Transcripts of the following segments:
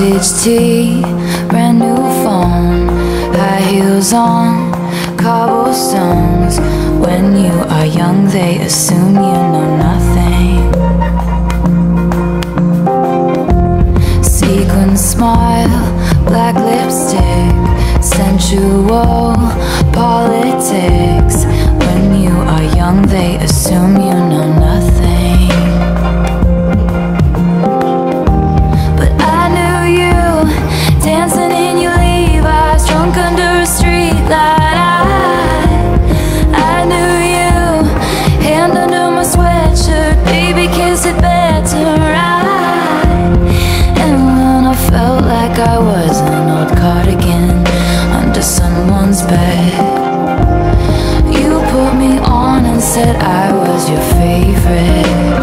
Vintage tea, brand new phone, high heels on, cobblestones. When you are young, they assume you know nothing. Sequin smile, black lipstick, sensual politics. When you are young, they assume you know nothing. But I knew you, dancing in your Levi's, drunk under a streetlight. I knew you, hand under my sweatshirt, baby, kiss it better right. And when I felt like I was an old cardigan under someone's bed, you put me on and said I was your favorite.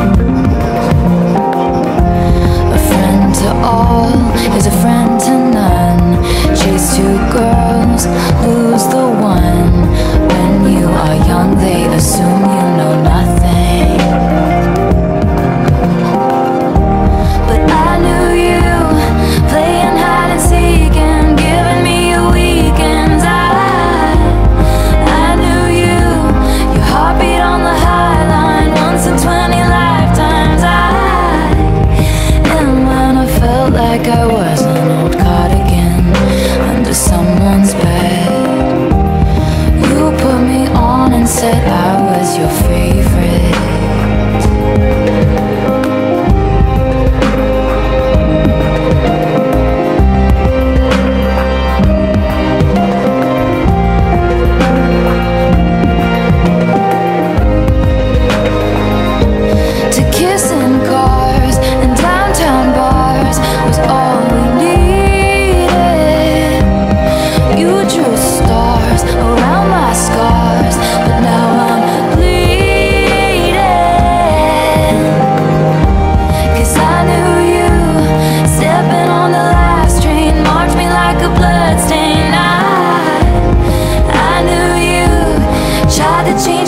A friend to all is a friend to none. Chase two girls, lose the one. When you are young, they assume you know nothing. But I knew you, playing hide and seek and giving me your weekends. I knew you, your heartbeat on the high line, once in 20 lifetimes. And when I felt like I was an old cardigan under someone's bed, you put me on and said I was your favorite. To kiss in cars and downtown bars was all we needed. You drew stars around my scars, but now I'm bleeding. 'Cause I knew you, stepping on the last train, marked me like a bloodstain. I knew you, tried to change